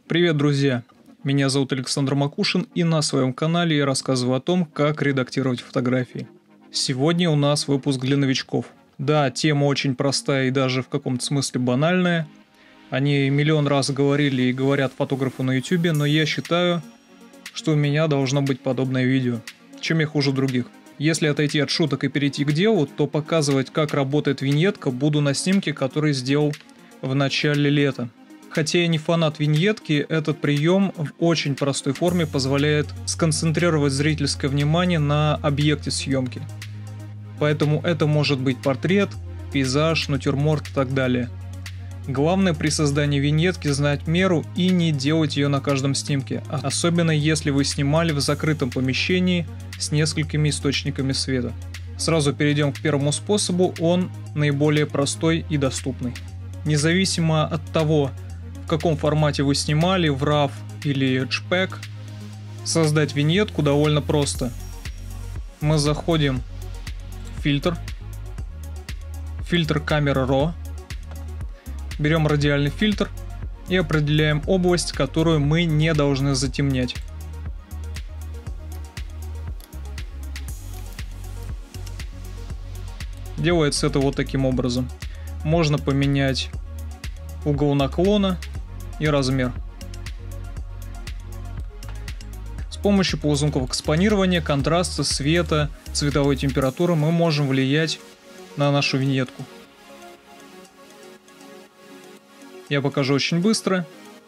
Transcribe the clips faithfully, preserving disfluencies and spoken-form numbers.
Привет, друзья! Меня зовут Александр Макушин, и на своем канале я рассказываю о том, как редактировать фотографии. Сегодня у нас выпуск для новичков. Да, тема очень простая и даже в каком-то смысле банальная. Они миллион раз говорили и говорят фотографу на ютубе, но я считаю, что у меня должно быть подобное видео. Чем я хуже других? Если отойти от шуток и перейти к делу, то показывать, как работает виньетка, буду на снимке, который сделал в начале лета. Хотя я не фанат виньетки, этот прием в очень простой форме позволяет сконцентрировать зрительское внимание на объекте съемки. Поэтому это может быть портрет, пейзаж, натюрморт и так далее. Главное при создании виньетки знать меру и не делать ее на каждом снимке, особенно если вы снимали в закрытом помещении с несколькими источниками света. Сразу перейдем к первому способу, он наиболее простой и доступный. Независимо от того, в каком формате вы снимали, в рав или JPEG, создать виньетку довольно просто. Мы заходим в фильтр, фильтр камера ро, берем радиальный фильтр и определяем область, которую мы не должны затемнять. Делается это вот таким образом. Можно поменять угол наклона и размер. С помощью ползунков экспонирования, контраста, света, цветовой температуры мы можем влиять на нашу виньетку. Я покажу очень быстро.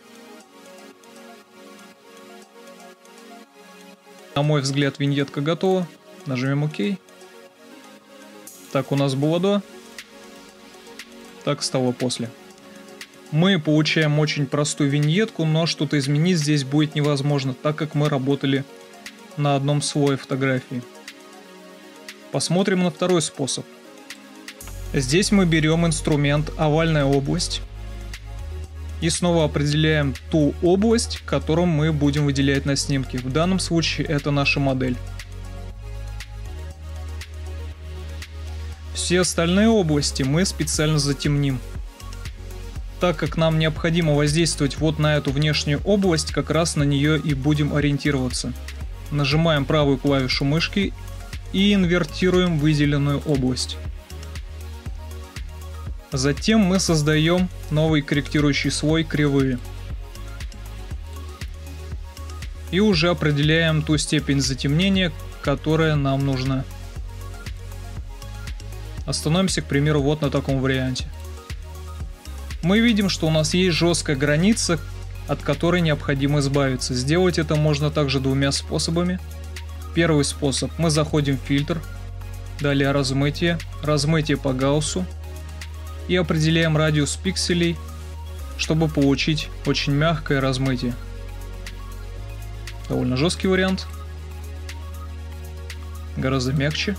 На мой взгляд, виньетка готова. Нажмем ОК. Так у нас было до. Так стало после. Мы получаем очень простую виньетку, но что-то изменить здесь будет невозможно, так как мы работали на одном слое фотографии. Посмотрим на второй способ. Здесь мы берем инструмент овальная область и снова определяем ту область, которую мы будем выделять на снимке. В данном случае это наша модель. Все остальные области мы специально затемним. Так как нам необходимо воздействовать вот на эту внешнюю область, как раз на нее и будем ориентироваться. Нажимаем правую клавишу мышки и инвертируем выделенную область. Затем мы создаем новый корректирующий слой кривые. И уже определяем ту степень затемнения, которая нам нужна. Остановимся, к примеру, вот на таком варианте. Мы видим, что у нас есть жесткая граница, от которой необходимо избавиться. Сделать это можно также двумя способами. Первый способ. Мы заходим в фильтр, далее размытие, размытие по гауссу и определяем радиус пикселей, чтобы получить очень мягкое размытие. Довольно жесткий вариант. Гораздо мягче.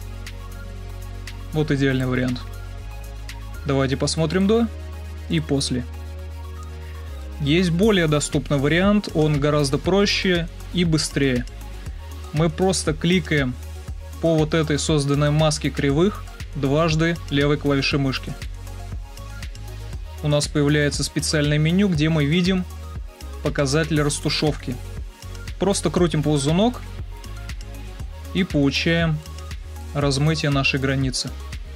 Вот идеальный вариант. Давайте посмотрим до и после. Есть более доступный вариант, он гораздо проще и быстрее. Мы просто кликаем по вот этой созданной маске кривых дважды левой клавишей мышки. У нас появляется специальное меню, где мы видим показатель растушевки. Просто крутим ползунок и получаем размытие нашей границы.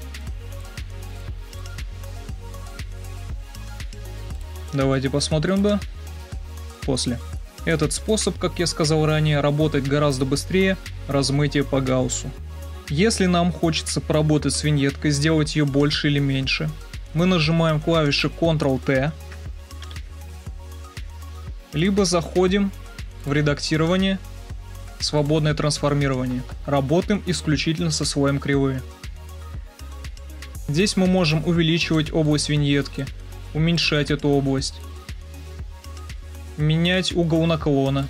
Давайте посмотрим до, после. Этот способ, как я сказал ранее, работает гораздо быстрее размытия по гауссу. Если нам хочется поработать с виньеткой, сделать ее больше или меньше, мы нажимаем клавиши контрол тэ, либо заходим в редактирование, свободное трансформирование. Работаем исключительно со слоем кривые. Здесь мы можем увеличивать область виньетки, уменьшать эту область, менять угол наклона.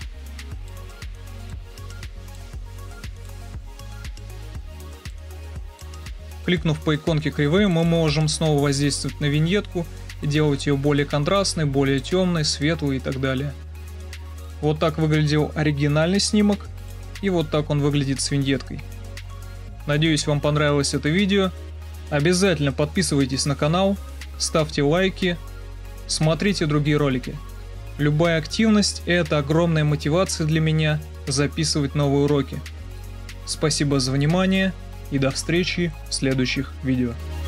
Кликнув по иконке кривые, мы можем снова воздействовать на виньетку и делать ее более контрастной, более темной, светлой и так далее. Вот так выглядел оригинальный снимок, и вот так он выглядит с виньеткой. Надеюсь, вам понравилось это видео. Обязательно подписывайтесь на канал, ставьте лайки, смотрите другие ролики. Любая активность – это огромная мотивация для меня записывать новые уроки. Спасибо за внимание и до встречи в следующих видео.